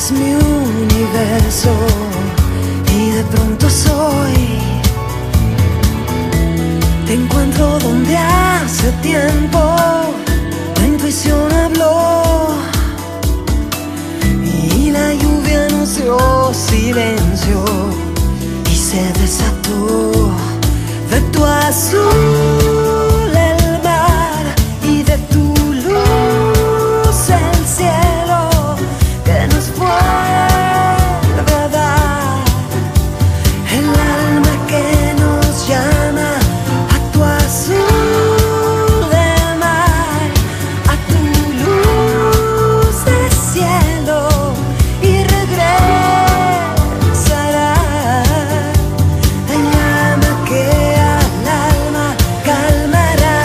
eres mi universo y de pronto te encuentro donde hace tiempo la intuición habló y la lluvia anunció silencio y se desató de tu azul el mar y de tu luz el cielo que nos vuelve a dar el alma que nos llama a tu azul del mar, a tu luz del cielo y regresará la llama que al alma calmará.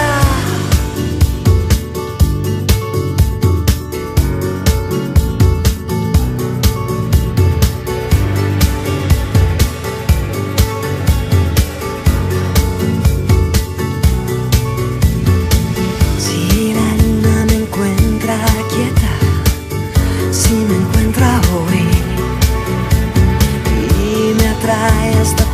Si la luna me encuentra quieta, si me encuentra hoy y me atrae hasta